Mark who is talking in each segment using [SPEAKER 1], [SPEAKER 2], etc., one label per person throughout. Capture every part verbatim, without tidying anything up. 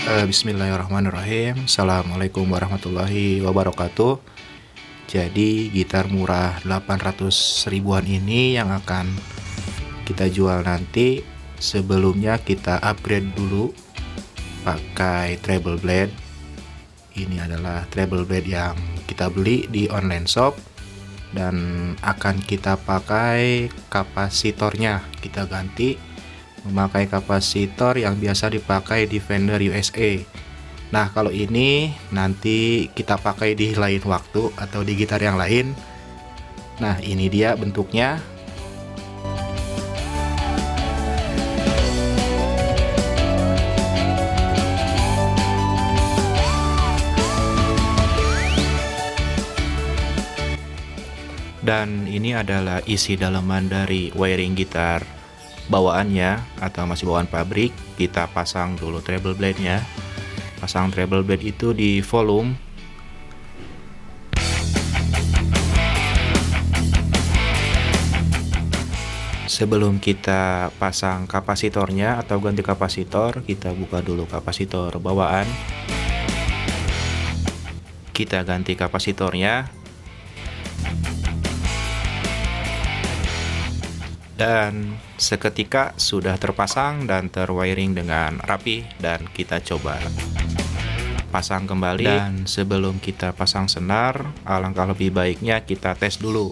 [SPEAKER 1] Eh, Bismillahirrahmanirrahim. Assalamualaikum warahmatullahi wabarakatuh. Jadi gitar murah delapan ratus ribuan ini yang akan kita jual nanti, sebelumnya kita upgrade dulu pakai treble blade. Ini adalah treble blade yang kita beli di online shop dan akan kita pakai kapasitornya. Kita ganti memakai kapasitor yang biasa dipakai di Fender U S A. Nah, kalau ini nanti kita pakai di lain waktu atau di gitar yang lain. Nah, ini dia bentuknya. Dan ini adalah isi dalaman dari wiring gitar bawaannya atau masih bawaan pabrik. Kita pasang dulu treble blade nya. Pasang treble blade itu di volume. Sebelum kita pasang kapasitornya atau ganti kapasitor, kita buka dulu kapasitor bawaan. Kita ganti kapasitornya. Dan seketika sudah terpasang dan terwiring dengan rapi, dan kita coba pasang kembali. Dan sebelum kita pasang senar, alangkah lebih baiknya kita tes dulu.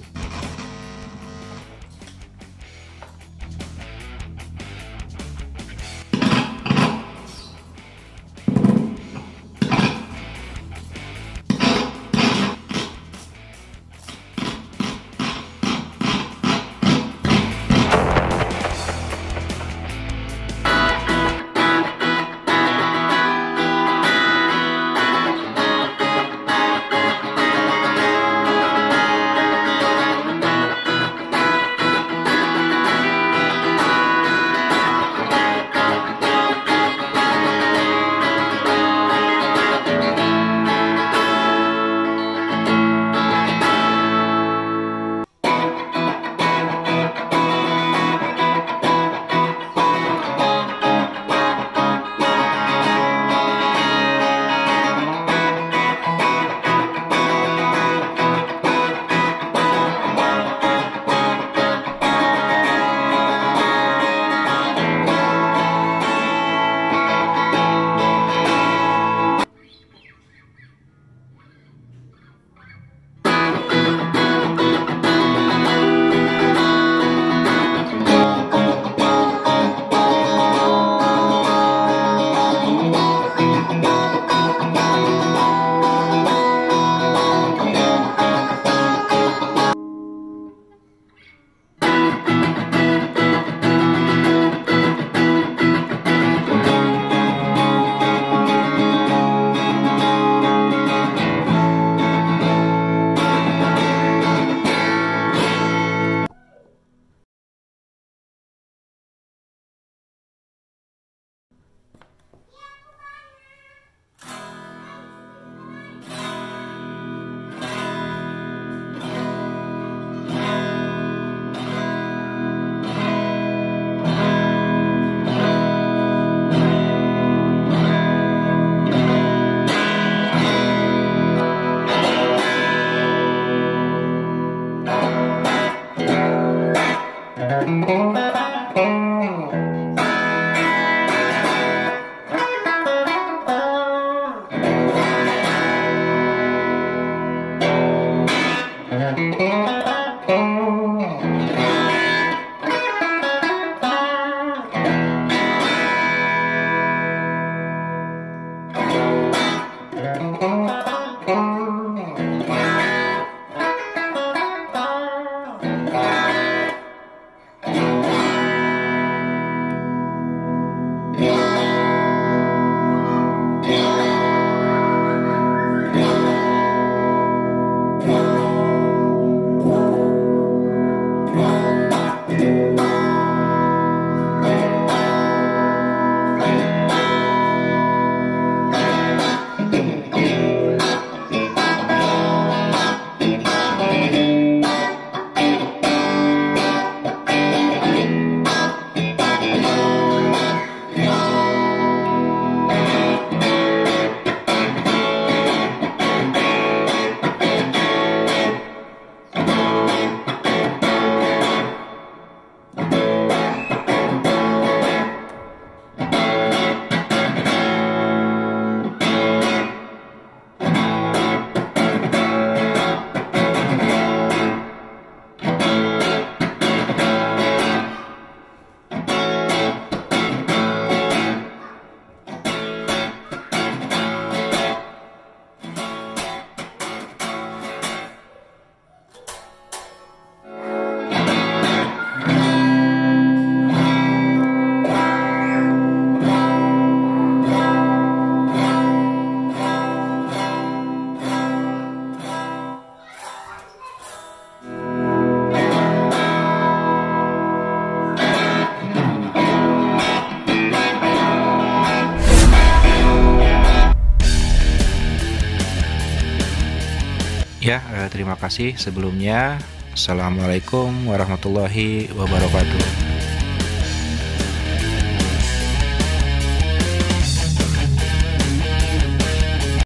[SPEAKER 1] Ya, eh, terima kasih sebelumnya. Assalamualaikum warahmatullahi wabarakatuh.